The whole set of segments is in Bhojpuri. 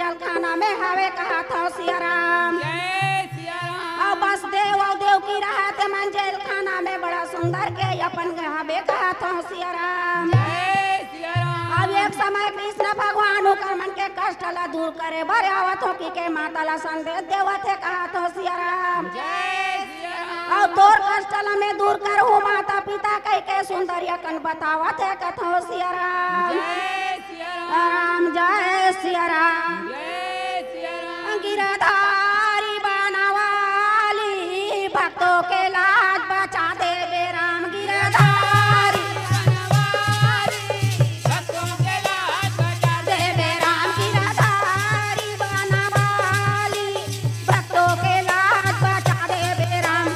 मंजल खाना में हवे कहा था सिया राम। जय सिया राम। और बस देव और देव की रहते मंजिल खाना में बड़ा सुंदर के अपन हवे कहा था सिया राम। जय सिया राम। अब एक समय कृष्ण भगवान होकर मन के कष्ट ला दूर करे बड़े आवत हो कि के माता ला संदेश देवत है कहा तो सिया राम। जय सिया राम। और तोर कष्ट ला में दूर कर हो माता पिता कह के सुंदरिया कन बतावत है कथो सिया राम। जय सिया राम। राम जय सिया राम। जय सिया राम। गिरधारी बनवाली भक्तों के लाज बचा दे बे राम। गिरधारी भक्तों के लाज बचा दे बे राम। गिरधारी बनवाली भक्तों के लाज बचा दे बे राम।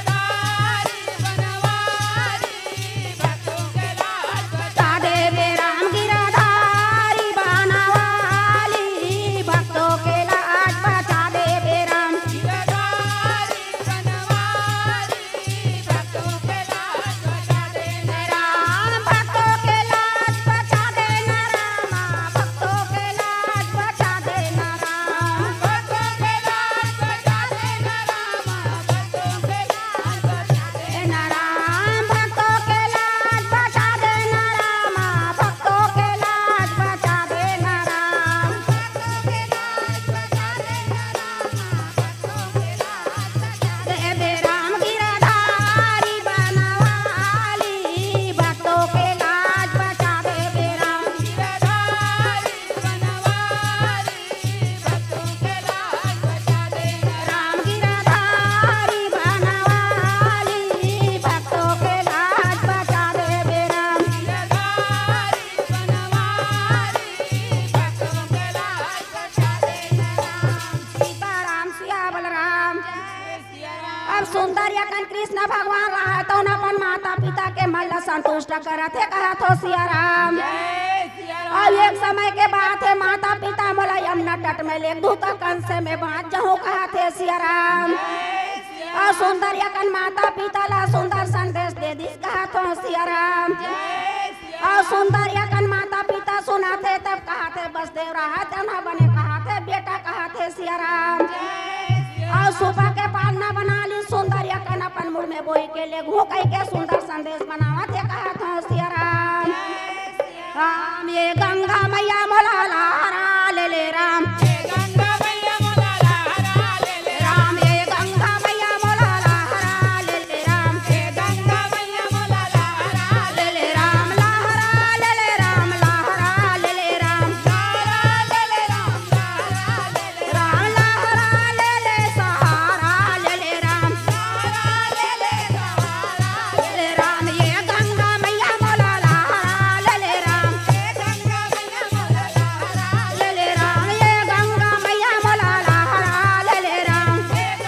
भक्तों के लाज बचा दे बे राम। गिरधारी बनवाली भक्तों के लाज बचा दे बे राम। राम भक्तों के लाज बचा देना रामा। भक्तों के लाज बचा देना राम। भक्तों के लाज बचा देना रामा। भक्तों के लाज बचा देना राम। भक्तों के लाज बचा देना रामा। भक्तों के लाज बचा देना राम। दे बे राम। गिरधारी बनवाली भक्तों के लाज बचा दे बे राम। राम गिरधारी बनवाली भक्तों के लाज बचा दे बे राम। सीताराम सिया बलराम। अब सुंदर यकन कृष्ण भगवान रहा तो न अपन माता पिता के मन ला संतुष्ट करत है कहा तो सिया राम। और एक समय के बाद है माता पिता मोला यमुना तट में ले दूत कंसे में बांध जाऊं कहा थे सिया राम। और सुंदर यकन माता पिता ला सुंदर संदेश दे दिस कहा तो सिया राम। और सुंदर यकन माता पिता सुनाते तब कहा थे बस देव रहा तना बने कहा थे बेटा कहा थे सिया राम। और सुबह के पालना बना ली सुंदर यकन अपन मुड़ में बोई के ले घू कह के सुंदर संदेश बनावा थे कहा था सिया राम। राम ये गंगा मैया मोला लहरा ले ले राम। राम ये गंगा मैया मोला लहरा ले ले राम। ले ले राम लहरा ले ले राम। लहरा ले ले राम। राम लहरा ले ले सहारा ले ले राम। ले राम ये गंगा मैया मोला लहरा ले ले राम। ले ले राम ये गंगा मैया मोला लहरा ले ले राम।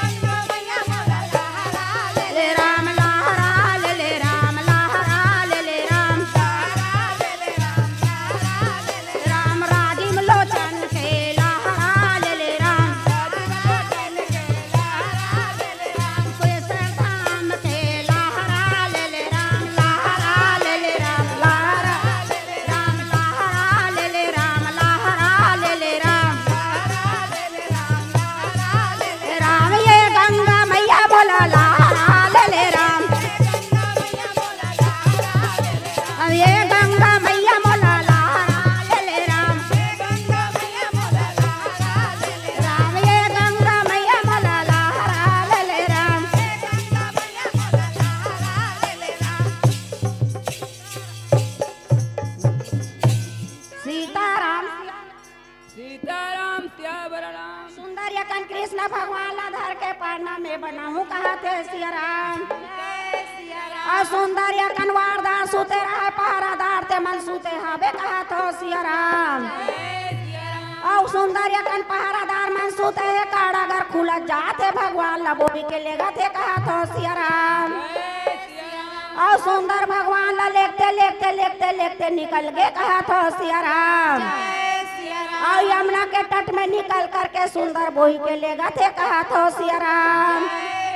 ले राम लहरा ले ले राम। लहरा ले ले राम। राम राजीव लोचन के लहरा ले ले राम। कृष्ण धाम के लहरा ले ले राम। लहरा ले ले राम। लहरा ले ले राम। लहरा ले ले राम। राम ये गंगा मैया बोला लहरा ले ले राम। अब ये गंगा मैया मोला लहरा ले ले राम। राम ये गंगा मैया मोला लहरा ले ले राम। सीताराम सीताराम सियावरराम। सुंदर यकन कृष्ण भगवान ला धर के पढ़ना में बनाऊं कहा थे सिया राम। और सुंदर यकन वारदार सुते रहे पहरादार ते मन सुते हवे कहा तो सिया राम। और सुंदर यकन पहरादार मन सुते है कारागार खुलत जाते भगवान ला बोबी के लेगा थे कहा तो सिया राम। और सुंदर भगवान ला लेखते लेखते लेखते लेखते निकल गए कहा तो सिया राम। और यमुना के तट में निकल करके सुंदर बोही के लेगा थे कहा तो सिया राम।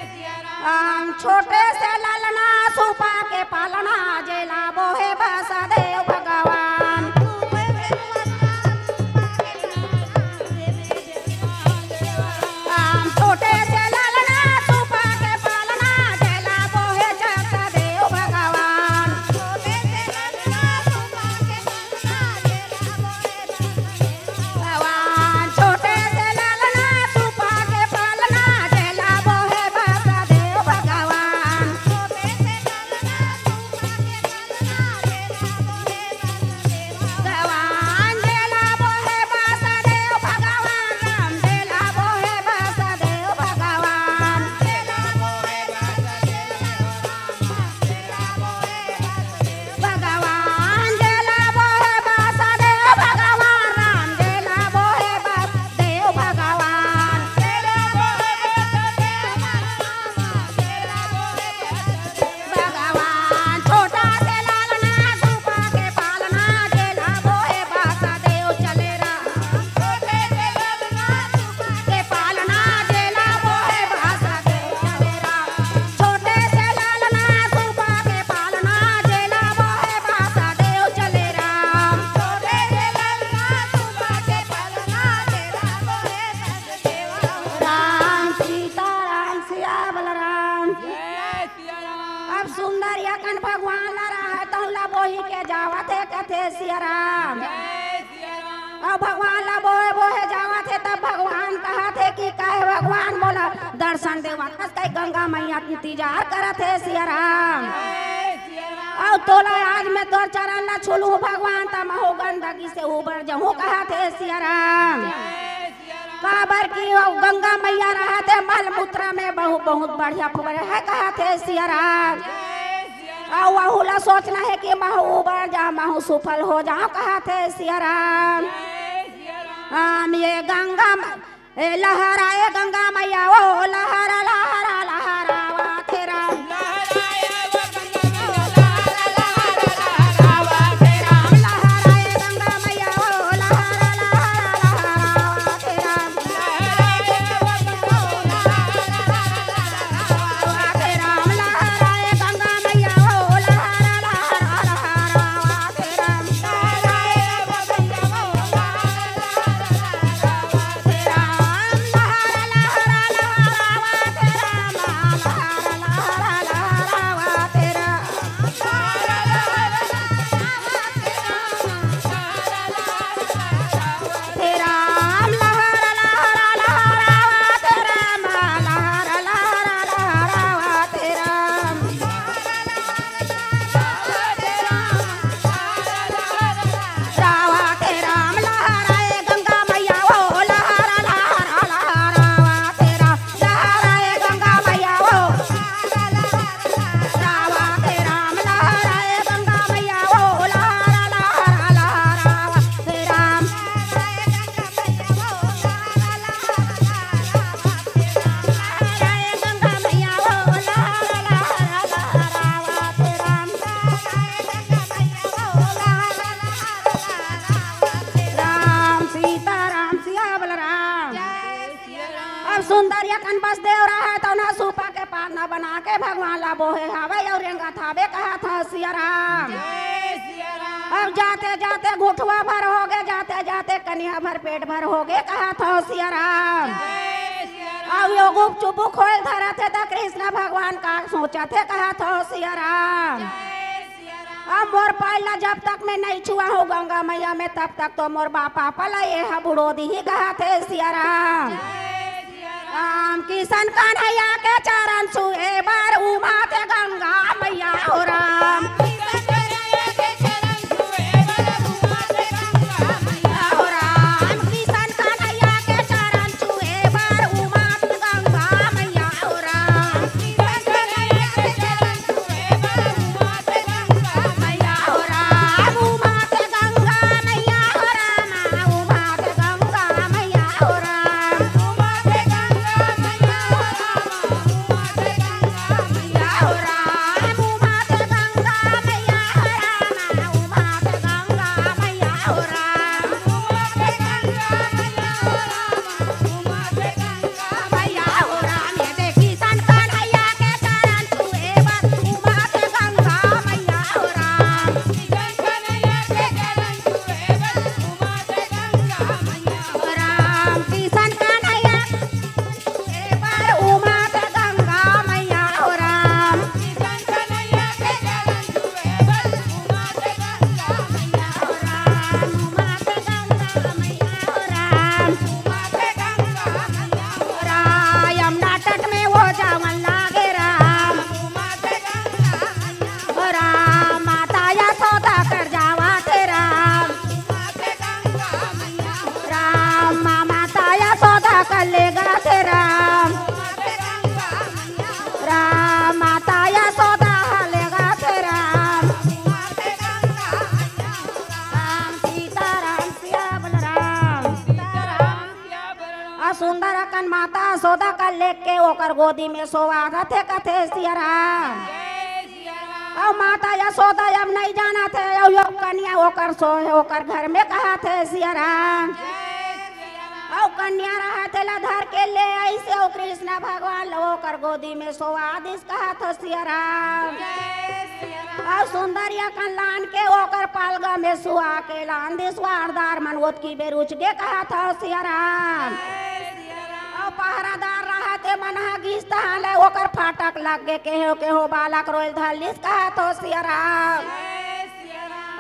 छोटे से ललना सुपा के पालना जेला बोहे बसा देव भगवान। करा थे सिया राम। जय सिया राम। और भगवान ला बोहे बोहे जावा थे तब भगवान कहा थे कि काहे भगवान बोला दर्शन देवा कस कई गंगा मैया की इंतजार करा थे सिया राम। जय सिया राम। और तोला आज मैं तोर चरण ला छुलू भगवान तम हो गंदगी से उबर जाऊं कहा थे सिया राम। जय सिया राम। काबर की वो गंगा मैया रहा थे मल मूत्र में बहुत बढ़िया फुबर है कहा थे सिया राम। जय सिया राम। और वहुला सोचना है कि महू उबर जा महू सफल हो जाओ कहा थे सिया राम। जय सिया राम। हम ये गंगा लहराए गंगा मैया ओ लहरा लहरा लहरावा थे राम। लहराए वो गंगा मैया लहरा थे राम। लहराए गंगा मैया ओ लहरा लहरा लहरावा थे राम। लहराए वो गंगा थे राम लहराए गंगा मैया ओ लहरा लहरा लहरावा थे राम। लहराए वो गंगा थे राम लहरा लहरा लहरावा थे राम। लहरा लहरा लहरावा थे राम। थे राम लहरा लहरा लहरावा थे राम। लहरा लहरा लहरावा थे राम। रावा थे राम लहराए गंगा मैया ओ लहरा लहरा लहरावा थे राम। लहराए गंगा मैया ओ रावा थे राम लहराए गंगा मैया ओ लहरा लहरा लहरावा थे राम। लहराए गंगा मैया ओ लहरा लहरा लहरावा थे राम। राम सीता राम सिया बलराम। अब सुंदरिया कन बस देव रहा तो ना सूपा के पार ना बना के भगवान ला बोहे हवे और रेंगा थावे कहा था सिया राम। अब जाते जाते घुटवा भर हो गए जाते जाते कन्या भर पेट भर हो गए कहा था सिया राम। अब यो गुप चुप खोल धरा थे तो कृष्ण भगवान का सोचा थे कहा था सिया राम। अब मोर पाइला जब तक मैं नहीं छुआ हूँ गंगा मैया में तब तक तो मोर बापा पला ये बुढ़ो दी ही कहा थे सिया राम। राम किशन कन्हैया के चरण छुए बार उमा थे गंगा मैया हो राम। हो राम किशन कन्हैया के चरण छुए बार उमा थे गंगा मैया हो राम। मैया हो राम उमा थे गंगा मैया हो राम। उमा थे गंगा मैया हो राम। मैया हो राम उमा थे गंगा मैया हो राम। उमा थे गंगा मैया हो राम। मैया हो राम ये देखी सन कन्हैया के चरण छुए बस उमा थे गंगा मैया हो राम। हो राम किशन कन्हैया छुए बार उमा थे गंगा मैया हो राम। हो राम उमा थे गंगा मैया हो राम। हो राम यमुना तट में वो जावन लागे राम। हो राम माता यशोदा कर जावा थे राम। राम माता यशोदा कर ले गया थे राम। राम माता यशोदा ले गया थे राम। राम सीता राम सिया बलराम। आ सुंदर अकन माता यशोदा का लेके ओकर गोदी में सोवा थे कथे सिया राम। और माता यशोदा अब नहीं जाना थे और यो कन्या ओकर सोए ओकर घर में कहा थे सिया राम। और कन्या रहा थे धर के ले ऐसे ओ कृष्ण भगवान लो कर गोदी में सोवादिस कहा था सिया राम। और सुंदरिया कन लान के ओकर पालगा में सुहा के लान दिस वारदार मनवोत की बेरुच के कहा था सिया राम। और पहरादार रहा थे मनहा घिसता ले ओकर फाटक लग के हो बालक रोल धलिस कहा तो सिया राम।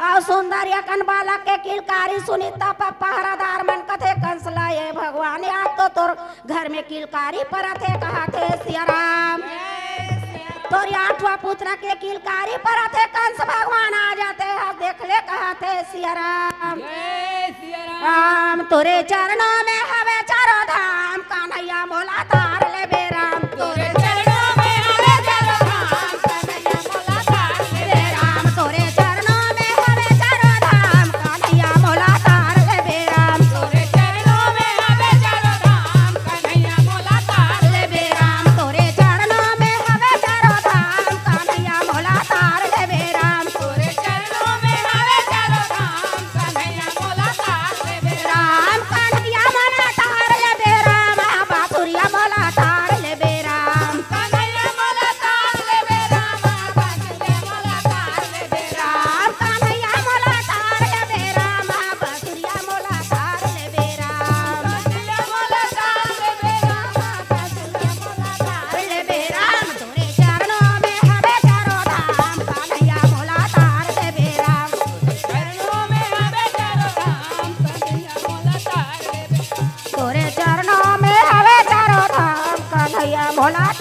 और सुंदर यकन बालक के किलकारी सुनीता पहरादार मन कथे कंसला ये भगवान आज तो तोर घर में किलकारी परत है कहा थे सिया राम तोर आठवा पुत्र के किलकारी परत है कंस भगवान आ जाते हैं देख ले कहा थे सिया राम जय सिया राम राम तोरे चरणों में हवे चारों धाम कान्हैया मोला तार ले बेराम तोरे चरणों में हवे चारों धाम कन्हैया मोला तार ले बेराम तोरे चरणों में हवे चारों धाम कान्हैया मोला तार ले बेराम तोरे चरणों में हवे चारों धाम कन्हैया मोला तार ले बेराम तोरे चरणों में हवे चारों धाम कान्हैया मोला तार ले बेराम तोरे चरणों में हवे चारों धाम कन्हैया मोला तार ले राम कान्हैया मोला तार ले बेराम बासुरिया मोला तार ले बेराम कन्हैया मोला तार ले राम बासुरिया मोला तार ले राम कान्हैया मोला तार ले बेराम बासुरिया मोला तार ले बेराम कन्हैया मोला तार ले राम बासुरिया मोला तार ले बेराम तोरे चरणों में हवे चारों धाम कान्हैया मोला तार ले बेराम चरणों में हवे चारों धाम कन्हैया मोला तार ले तोरे चरणों में हवे चारों धाम कान्हैया मोला